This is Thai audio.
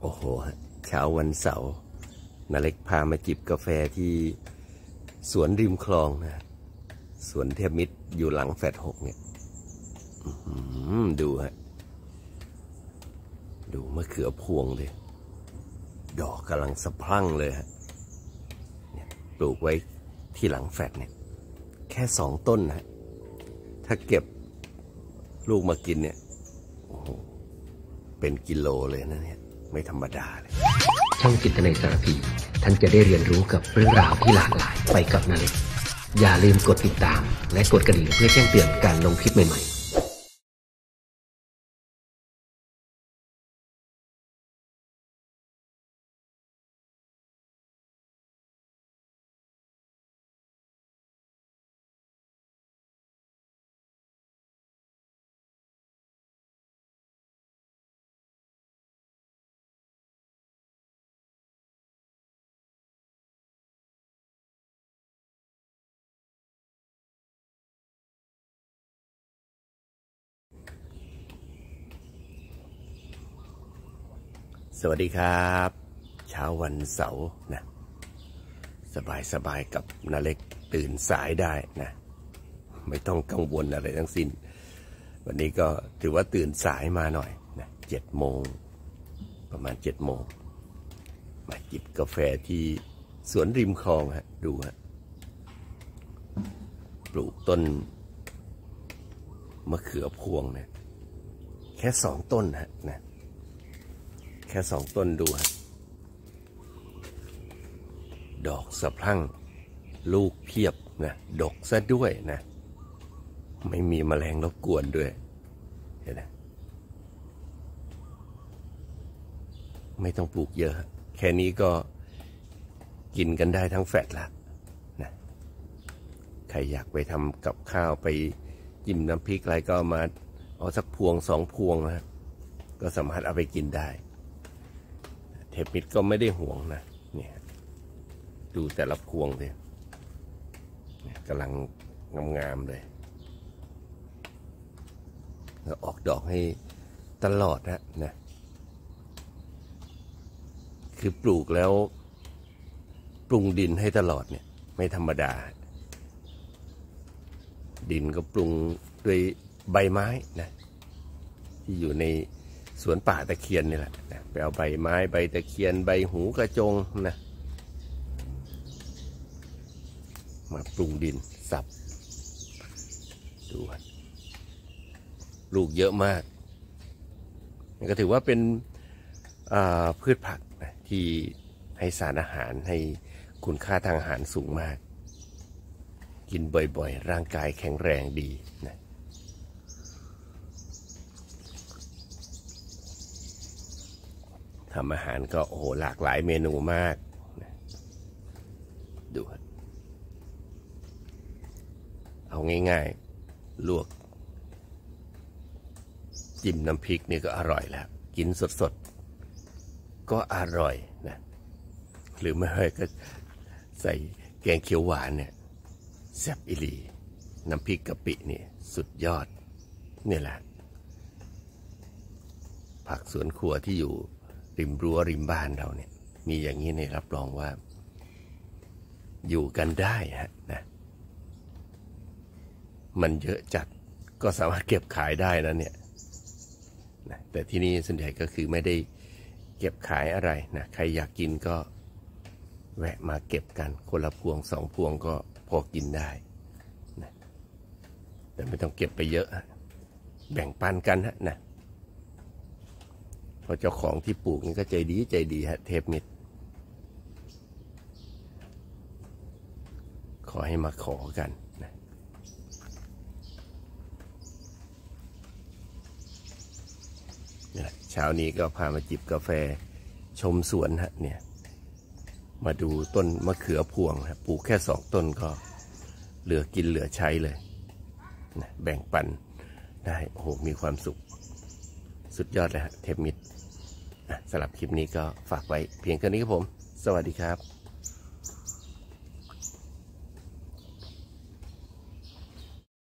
โอ้โหเช้าวันเสาร์นาเล็กพามาจิบกาแฟที่สวนริมคลองนะสวนเทพมิตรอยู่หลังแฟด6เนี่ยดูฮะดูมะเขือพวงเลยดอกกำลังสะพรั่งเลยฮะเนี่ยปลูกไว้ที่หลังแฟดเนี่ยแค่2 ต้นฮะถ้าเก็บลูกมากินเนี่ยโอ้โหเป็นกิโลเลยนะเนี่ยไม่ธรรมดาเลยช่องจิตนาสารพีท่านจะได้เรียนรู้กับเรื่องราวที่หลากหลายไปกับนาเล็กอย่าลืมกดติดตามและกดกระดิ่งเพื่อแจ้งเตือนการลงคลิปใหม่ๆสวัสดีครับเช้าวันเสาร์นะสบายกับนาเล็กตื่นสายได้นะไม่ต้องกังวลอะไรทั้งสิ้นวันนี้ก็ถือว่าตื่นสายมาหน่อยนะ7 โมงประมาณ7 โมงมาจิบกาแฟที่สวนริมคลองฮะดูฮะปลูกต้นมะเขือพวงเนี่ยแค่2 ต้นฮะนะแค่2 ต้นดูฮะดอกสะพรั่งลูกเพียบนะดกซะด้วยนะไม่มีแมลงรบกวนด้วยเห็นไหมไม่ต้องปลูกเยอะแค่นี้ก็กินกันได้ทั้งแฟดละนะใครอยากไปทำกับข้าวไปจิ้มน้ำพริกอะไรก็มาเอาสักพวง2 พวงนะก็สามารถเอาไปกินได้เทปมิดก็ไม่ได้ห่วงนะเนี่ยดูแต่ละพวงเลยกำลังงามๆเลยแล้วออกดอกให้ตลอดนะคือปลูกแล้วปรุงดินให้ตลอดเนี่ยไม่ธรรมดาดินก็ปรุงด้วยใบไม้นะที่อยู่ในสวนป่าตะเคียนนี่แหละไปเอาใบไม้ใบตะเคียนใบหูกระจงนะมาปรุงดินสับดูลูกเยอะมากนี่ก็ถือว่าเป็นพืชผักนะที่ให้สารอาหารให้คุณค่าทางอาหารสูงมากกินบ่อยๆร่างกายแข็งแรงดีนะทำอาหารก็โอ้โหหลากหลายเมนูมากนะดูเอาง่ายๆลวกจิ้มน้ำพริกนี่ก็อร่อยแล้วกินสดๆก็อร่อยนะหรือไม่ก็ใส่แกงเขียวหวานเนี่ยแซ่บอีหลีน้ำพริกกะปินี่สุดยอดนี่แหละผักสวนครัวที่อยู่ริมรั้วริมบ้านเราเนี่ยมีอย่างนี้เนี่ยรับรองว่าอยู่กันได้ฮะนะมันเยอะจัดก็สามารถเก็บขายได้นะเนี่ยนะแต่ที่นี่ส่วนใหญ่ก็คือไม่ได้เก็บขายอะไรนะใครอยากกินก็แวะมาเก็บกันคนละพวง2 พวงก็พอกินได้นะแต่ไม่ต้องเก็บไปเยอะแบ่งปันกันฮะนะเพราะเจ้าของที่ปลูกนี่ก็ใจดีฮะเทพมิตรขอให้มาขอกันนะเช้านี้ก็พามาจิบกาแฟชมสวนฮะเนี่ยมาดูต้นมะเขือพวงฮะปลูกแค่2 ต้นก็เหลือกินเหลือใช้เลยนะแบ่งปันได้โอ้โหมีความสุขสุดยอดเลยฮะเทพมิตรสำหรับคลิปนี้ก็ฝากไว้เพียงแค่นี้ครับผมสวัสดีครับ